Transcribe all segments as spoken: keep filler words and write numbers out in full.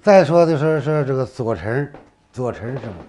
再说的是是这个左臣，左臣是什么？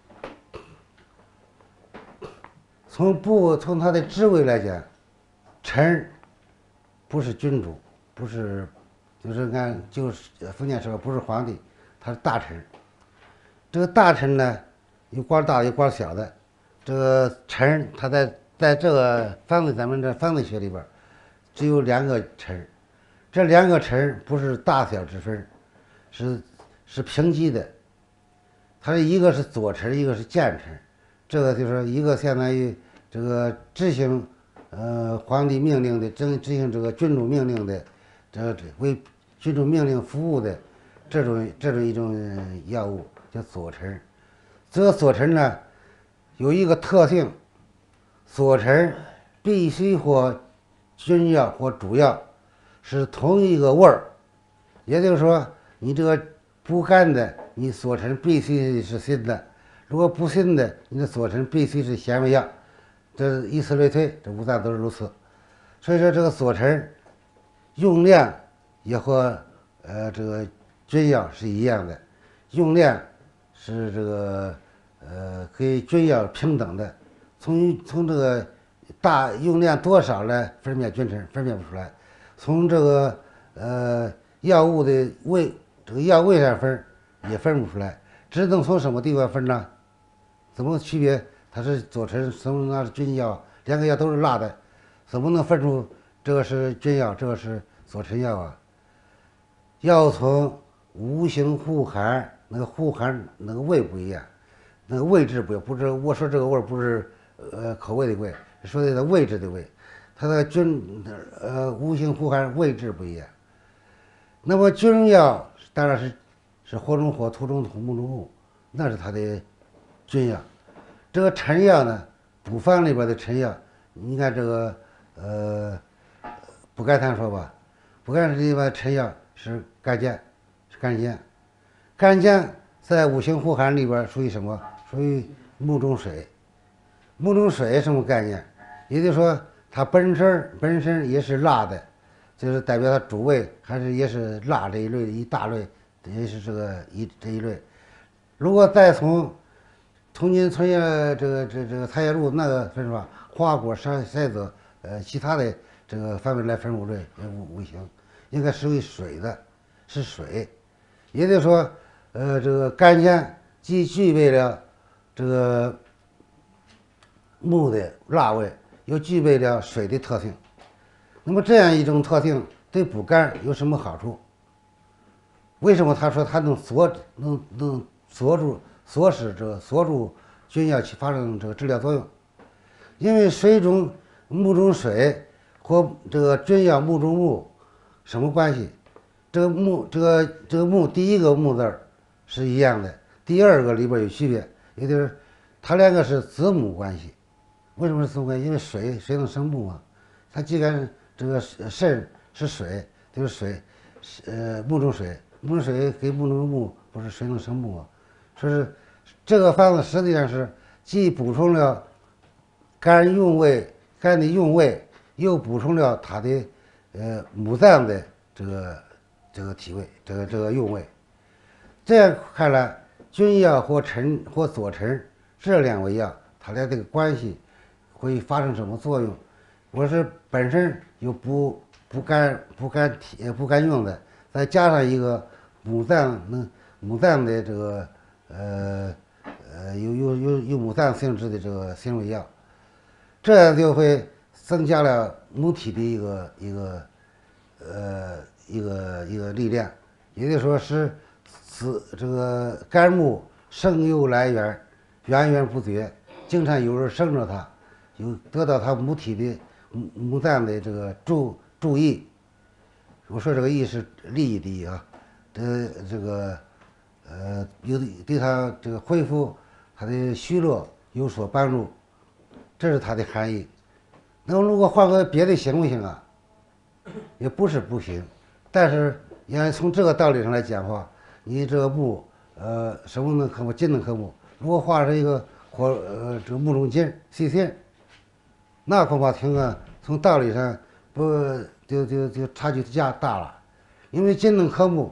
从部从他的职位来讲，臣不是君主，不是，就是按就是封建时候不是皇帝，他是大臣。这个大臣呢，有官大有官小的。这个臣他在在这个方子咱们这方子学里边，只有两个臣，这两个臣不是大小之分，是是平级的。他是一个是左臣，一个是谏臣。这个就是一个相当于这个执行呃皇帝命令的，执执行这个君主命令的，这这为君主命令服务的这种这种一种要务叫左臣。这个左臣呢有一个特性，左臣必须或君要或主要是同一个味儿，也就是说你这个不干的，你左臣必须是新的。如果不信的，你的左臣必须是咸为样，这以此类推，这五脏都是如此。所以说，这个左臣用量也和呃这个君要是一样的，用量是这个呃跟君要平等的。从从这个大用量多少来分辨君臣，分辨不出来。从这个呃药物的位这个药位上分也分不出来，只能从什么地方分呢？怎么区别它是左臣，什么那是君药？两个药都是辣的，怎么能分出这个是君药，这个是左臣药啊？要从五行互含，那个互含那个味不一样，那个位置不一样。不是我说这个味不是呃口味的味，说的位置的味，它的君呃五行互含位置不一样。那么君药当然是是火中火，土中土，木中木，那是它的君药。这个臣药呢，补方里边的臣药，你看这个呃补肝汤说吧，补肝里边臣药是干姜，是干姜。干姜在五行互含里边属于什么？属于木中水。木中水什么概念？也就是说它本身本身也是辣的，就是代表它主味还是也是辣这一类一大类，也是这个一这一类。如果再从从金春叶这个这这个菜叶露那个分法，花果山塞子呃其他的这个方面来分五类五五行，应该属于水的，是水。也就是说，呃，这个干姜既具备了这个木的辣味，又具备了水的特性。那么这样一种特性对补肝有什么好处？为什么他说它能锁能能锁住锁使这个锁住君药起发生这个治疗作用？因为水中木中水和这个君药木中木什么关系？这个木这个这个木第一个木字儿是一样的，第二个里边有区别，也就是它两个是子母关系。为什么是子母关系？因为水水能生木嘛，它既然这个肾是水，就是水，呃木中水，木中水给木中木，不是水能生木嘛？说是这个方子实际上是既补充了肝用味，肝的用味，又补充了它的呃母脏的这个这个体味，这个这个用味。这样看来，君药或臣或左臣这两味药，它俩这个关系会发生什么作用？我是本身有补补肝补肝体补肝用的，再加上一个母脏能母脏的这个呃呃有有有有母脏性质的这个辛味药，这样就会增加了母体的一个一个呃一个一个力量，也就是说是此这个肝木生由来源，源源不绝，经常有人生着它，有得到它母体的母母脏的这个注注意。我说这个意是利益的益啊，这这个呃有对它这个恢复它的虚弱有所帮助，这是它的含义。那么如果换个别的行不行啊？也不是不行，但是你看从这个道理上来讲的话，你这个木呃什么能克木？金能克木。如果画成一个火呃这个木中金细线，那恐怕听啊从道理上不就就就差距加大了，因为金能克木，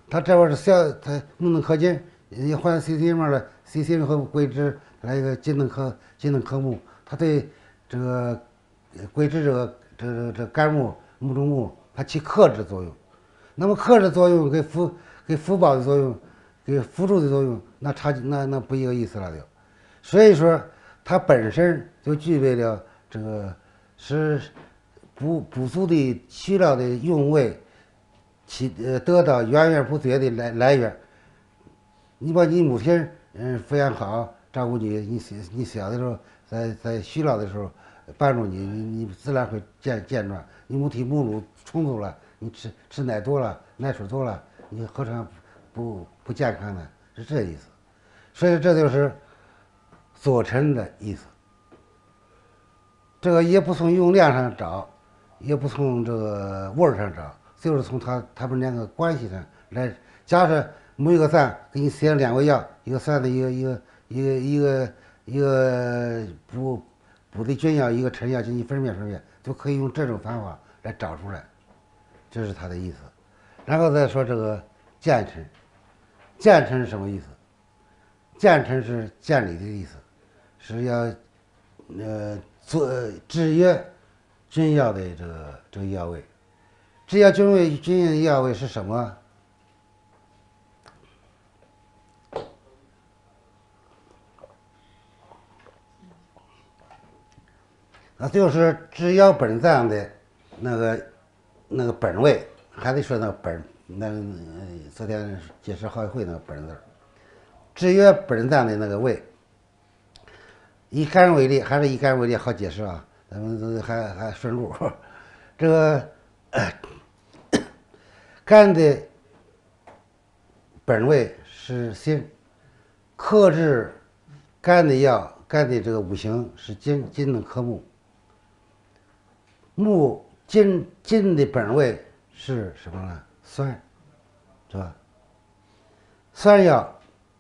它这边是小，它木能克金，也换 C C 面的 C C 和硅脂来一个金能克金能克木，它对这个硅脂这个这个这干木木中木它起克制作用。那么克制作用跟辅跟辅保的作用，跟辅助的作用，那差那那不一个意思了就。所以说它本身就具备了这个使补补足的需料的用位，其呃得到源源不绝的来来源。你把你母亲嗯抚养好，照顾你，你你小的时候在在需要的时候帮助你，你你自然会健健壮。你母体母乳充足了，你吃吃奶多了，奶水多了，你何尝不不健康呢？是这意思。所以这就是佐成的意思。这个也不从用量上找，也不从这个味儿上找，就是从它它们两个关系上来。假设某一个赞给你写了两味药，一个酸的，一个一个一个一个一个补补的菌药，一个陈药进行分辨分辨，就可以用这种方法来找出来，这是它的意思。然后再说这个建成，建成是什么意思？建成是建立的意思，是要呃做制约菌药的这个这个药味。制约菌味菌的药味是什么？那就是制药本脏的那个那个本味，还得说那个本，那呃昨天解释好几回那个本字儿。制约本脏的那个味，以肝为例，还是以肝为例好解释啊，咱们还还顺路。这个肝的本味是心，克制肝的药，肝的这个五行是金，金能克木。木金金的本味是什么呢？酸，是吧？酸药，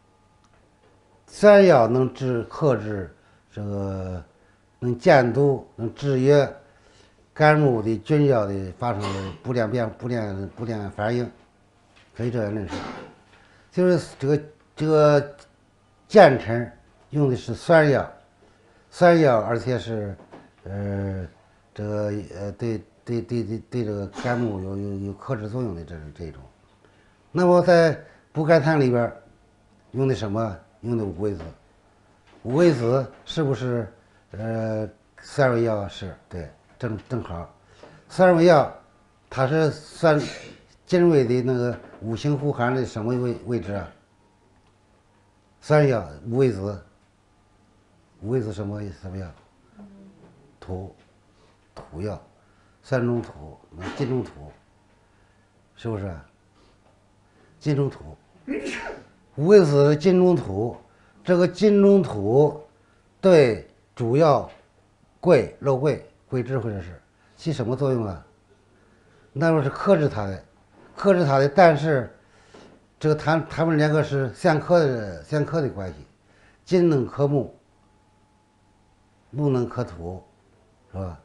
酸药能治克制这个，能监督，能制约肝木的菌药的发生的不良变不良不良反应，可以这样认识。就是这个这个建成用的是酸药，酸药而且是呃。这个呃，对对对对对，这个肝木有有有克制作用的这这种。那么在补肝汤里边用的什么？用的五味子。五味子是不是呃三味药？是对，正正好。三味药它是算金味的那个五行互含的什么位位置啊？三味药五味子，五味子什么什么药？土。土药，三种土，金中土，是不是？金中土，五味子金中土，这个金中土对主要桂肉桂桂枝或者是起什么作用啊？那么是克制它的，克制它的，但是这个它它们两个是相克的相克的关系，金能克木，木能克土，是吧？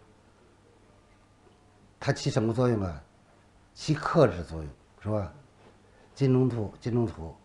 它起什么作用啊？起克制作用，是吧？金中土，金中土，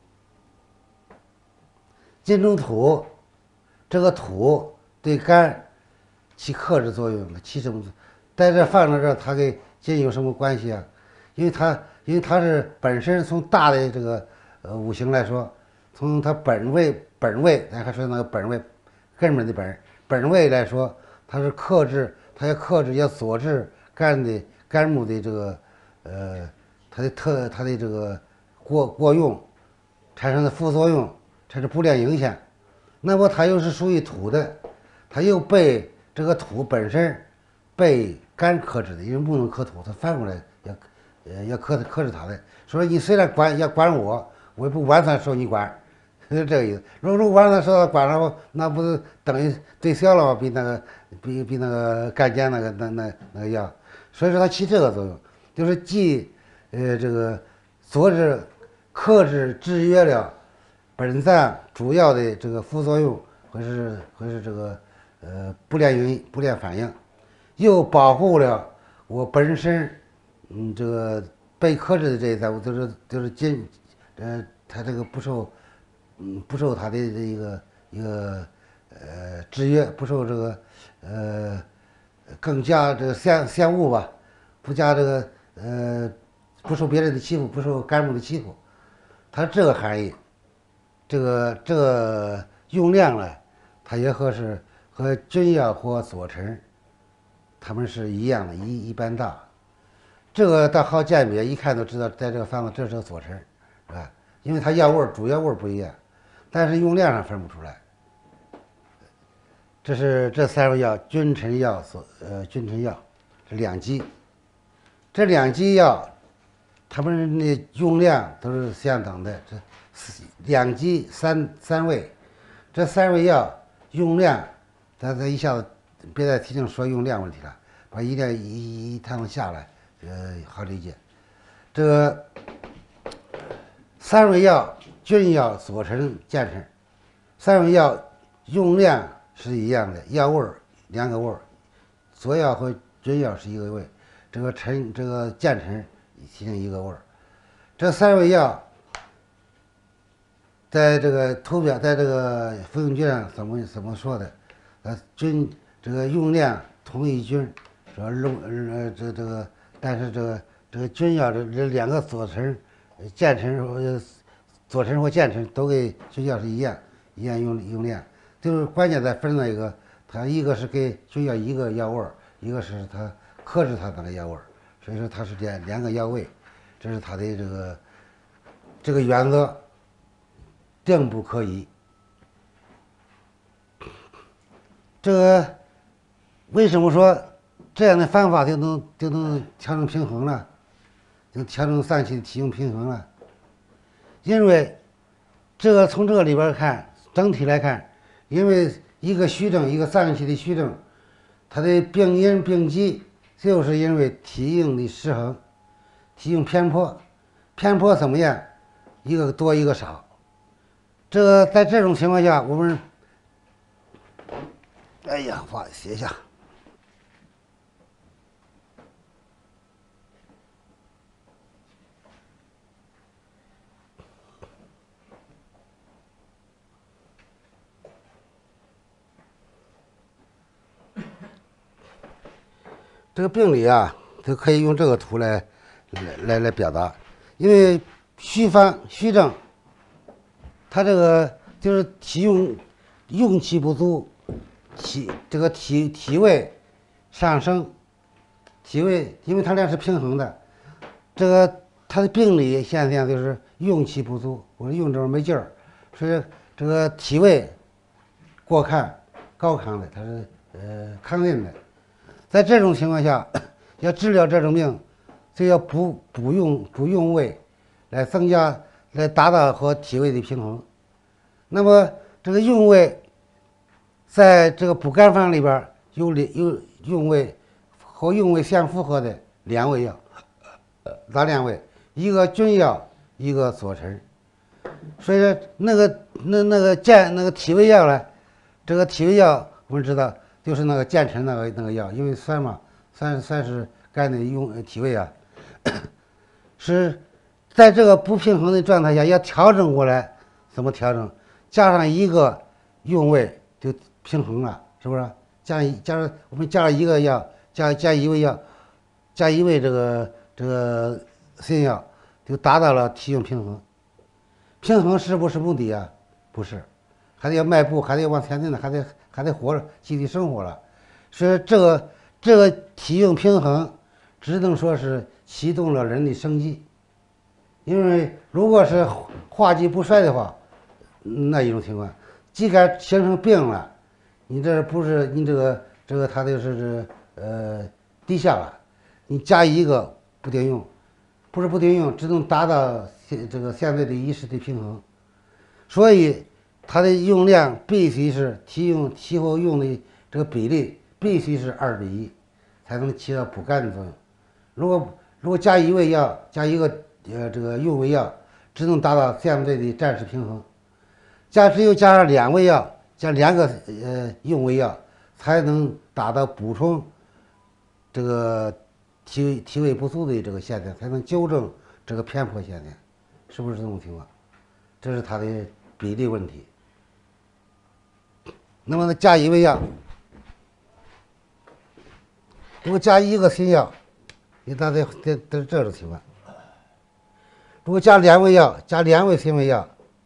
金中土，这个土对肝起克制作用，起什么？在这放在这，它跟金有什么关系啊？因为它，因为它是本身从大的这个呃五行来说，从它本位本位，咱还说那个本位，根本的本本位来说，它是克制，它要克制，要佐治。肝的肝木的这个，呃，它的特它的这个过过用产生的副作用，产生不良影响。那么它又是属于土的，它又被这个土本身被肝克制的，因为木能克土，它反过来要呃要克克制它的。所以你虽然管要管我，我也不完全受你管，是这个意思。如果完全受到管了，那不是等于对小了吗？比那个比比那个干碱那个那那那个药。所以说它起这个作用，就是既呃这个佐治克制制约了本脏主要的这个副作用，或是或是这个呃不良原因不良反应，又保护了我本身嗯这个被克制的这一脏，就是就是金呃，它这个不受，嗯，不受它的这一个一个呃制约，不受这个呃更加这个嫌嫌恶吧，不加这个呃不受别人的欺负，不受干部的欺负，它这个含义，这个这个用量呢，它也和是和君药或左臣，它们是一样的，一一般大。这个倒好鉴别，一看就知道，在这个方子这是个左臣，是吧？因为它药味儿主要味儿不一样，但是用量上分不出来。这是这三味药，君臣药所呃君臣药，这两剂，这两剂药，它们的用量都是相等的。这两剂三三味，这三味药用量，咱咱一下子别再提醒说用量问题了，把一点一一趟下来，呃，好理解。这个三味药，君药、左臣、健臣，三味药用量是一样的，药味儿两个味儿，左药和君药是一个味，这个臣这个健臣提醒一个味儿。这三味药在这个图表，在这个服用句上怎么怎么说的？呃，君这个用量同一君，说用呃这这个，但是这个这个君药这这两个左臣、健臣呃左臣或健臣都给君药是一样一样用用量，就是关键在分那一个，它一个是给君药一个药味儿，一个是它克制它那个药味儿，所以说它是两两个药味，这是它的这个这个原则。定不可移。这个为什么说这样的方法就能就能调整平衡了，就调整脏器的体用平衡了？因为这个从这个里边看，整体来看，因为一个虚症，一个脏器的虚症，它的病因病机就是因为体用的失衡，体用偏颇，偏颇怎么样？一个多一个少。这个在这种情况下，我们，哎呀，忘了写一下。这个病理啊，都可以用这个图来来来来表达，因为虚方虚症，它这个就是体用用气不足，体这个体体位上升，体位因为它俩是平衡的，这个它的病理现象就是用气不足，我用这没劲儿，所以这个体位过亢高亢的，它是呃亢进的。在这种情况下，要治疗这种病，就要补补用补用位，来增加来达到和体位的平衡。那么这个用位，在这个补肝方里边有有用位和用位相符合的两味药，哪两味？一个君药，一个左臣。所以说那个那那个健那个体位药呢，这个体位药我们知道就是那个健臣那个那个药，因为酸嘛，酸酸是肝的用体位啊，是在这个不平衡的状态下要调整过来，怎么调整？加上一个用位就平衡了，是不是？加一加上我们加了一个药，加加一味药，加一味这个这个新药，就达到了体用平衡。平衡是不是目的啊？不是，还得要迈步，还得要往前进的，还得还得活着，集体生活了。所以这个这个体用平衡，只能说是启动了人的生机。因为如果是化积不衰的话，那一种情况，既然形成病了，你这不是你这个这个它就是呃低下了，你加一个不顶用，不是不顶用，只能达到这个相对的一时的平衡，所以它的用量必须是体用体后用的这个比例必须是二比一，才能起到补肝的作用。如果如果加一味药，加一个呃这个用味药，只能达到相对的暂时平衡。加只有加上两味药，加两个呃用味药，才能达到补充这个体体位不足的这个现象，才能纠正这个偏颇现象。 是不是这种情况？这是它的比例问题。那么呢，加一味药，如果加一个新药，你大概得得这种情况。如果加两味药，加两味新味药，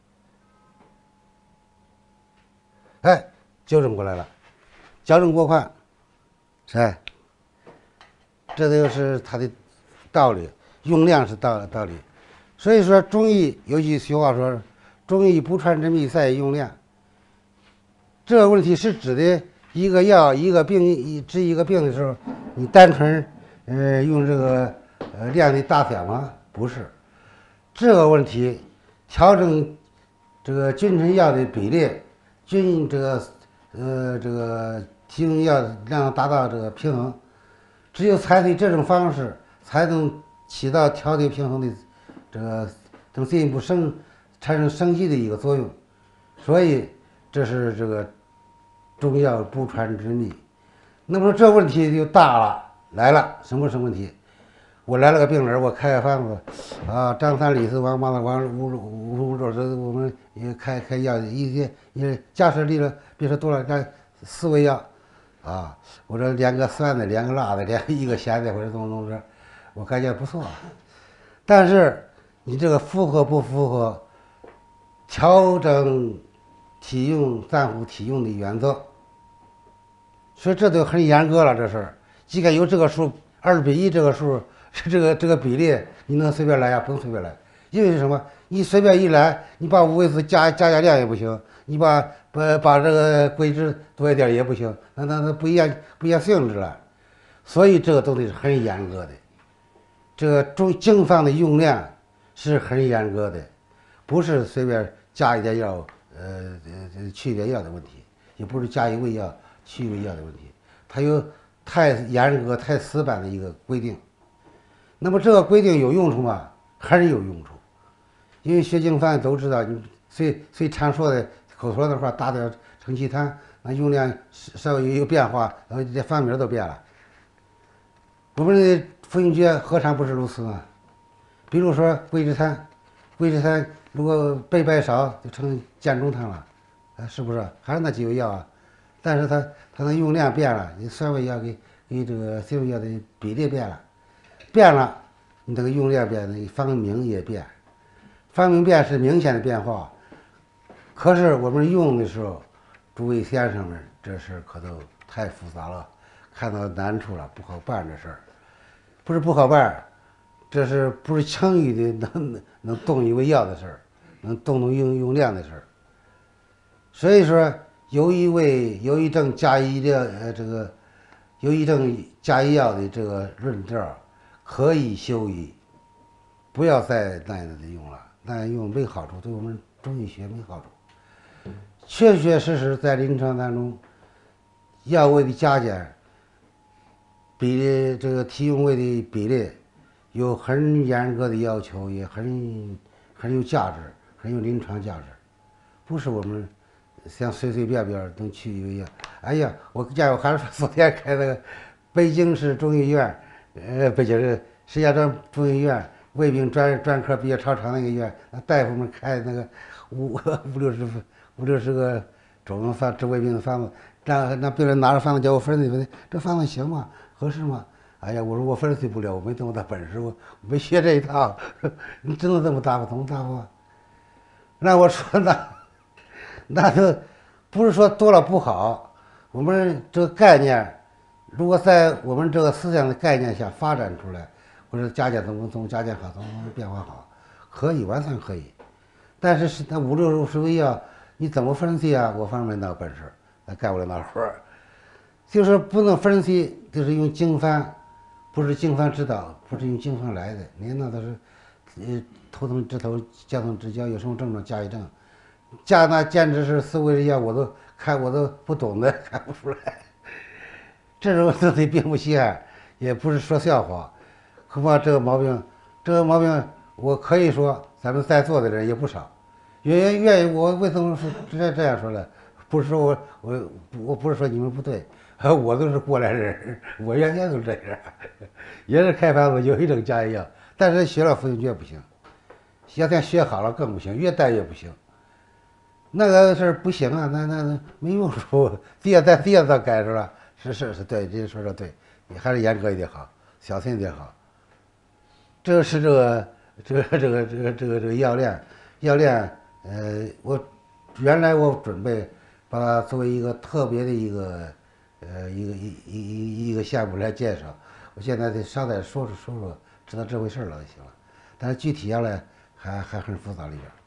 哎，纠正过来了，矫正过患，哎，这就是它的道理，用量是道道理。所以说，中医有句俗话说：“中医不传之秘，在于用量。”这个问题是指的一个药一个病一治一个病的时候，你单纯呃用这个呃量的大小吗？不是，这个问题调整这个君臣药的比例，均这个呃这个提供药量达到这个平衡，只有采取这种方式，才能起到调节平衡的这个等进一步升产生升级的一个作用。所以这是这个中药不传之秘。那么这问题就大了，来了，什么什么问题？我来了个病人，我开个方子，啊，张三李四王八子王五五五六，这我们也开开药，一些也假设立了，别说多了，干四味药，啊，我这两个酸的，两个辣的，两一个咸的，或者怎么怎么着，我感觉不错。但是你这个符合不符合调整体用暂护体用的原则？所以这都很严格了，这事儿。既然有这个数，二比一这个数是这个这个比例，你能随便来呀？不能随便来，因为是什么？你随便一来，你把五味子加加加量也不行，你把把把这个桂枝多一点也不行，那那那不一样不一样性质了。所以这个东西是很严格的，这个中经方的用量是很严格的，不是随便加一点药，呃呃去一点药的问题，也不是加一味药去一味药的问题，它有太严格、太死板的一个规定。那么这个规定有用处吗？还是有用处，因为学经方都知道，你随随常说的口头的话打点承气汤，那用量稍微有变化，然后这方名都变了。我们的服用诀何尝不是如此呢？比如说桂枝汤，桂枝汤如果倍白少就成建中汤了，啊，是不是？还是那几味药啊？但是它它的用量变了，你酸味药给给这个辛味药的比例变了，变了，你这个用量变，那方名也变，方名变是明显的变化。可是我们用的时候，诸位先生们，这事可都太复杂了，看到难处了，不好办这事儿，不是不好办，这是不是轻易的能能动一味药的事儿，能动动用用量的事儿。所以说，有一味有一症加一的呃这个，有一症加一药的这个论调，可以休矣，不要再那样的用了，那样用没好处，对我们中医学没好处。确确实实在临床当中，药味的加减，比例这个提用味的比例，有很严格的要求，也很很有价值，很有临床价值，不是我们像随随便便能去一味药。哎呀，我家有还是说昨天开那个北京市中医院，呃，北京市石家庄中医院胃病专专科毕业超长那个医院，那大夫们开那个五五六十五六十个种方治胃病的方子，让那病人拿着方子叫我分析分析，这方子行吗？合适吗？哎呀，我说我分析不了，我没这么大本事，我没学这一套，你只能这么答复，怎么答复啊？那我说那那就不是说多了不好，我们这个概念，如果在我们这个思想的概念下发展出来，或者加减怎么怎么加减好，怎么怎么变化好，可以，完全可以。但是是那五六十味药，你怎么分析啊？我方面没那本事，那干不了那活儿。就是不能分析，就是用经方，不是经方指导，不是用经方来的。您那都是，呃，头疼治头，脚疼治脚，有什么症状加一症，加那简直是四味的药，我都看我都不懂的，看不出来。这种东西并不稀罕，也不是说笑话。何况这个毛病，这个毛病，我可以说咱们在座的人也不少。愿意愿意，我为什么说这这样说呢？不是说我我我不是说你们不对，我都是过来人，我原先都这样，也是开方子有一种加一药，但是学了服用诀不行， 要咱学好了更不行，越带越不行。那个事儿不行啊，那那那没用处，第二再第二再改是吧？是是是对，这说的对，你还是严格一点好，小心一点好。这个是这个这个这个这个这个这个要练，要练。呃，我原来我准备把它作为一个特别的一个呃一个一一一一个项目来介绍。我现在得稍再说说说说，知道这回事了就行了。但是具体下来还还很复杂里边。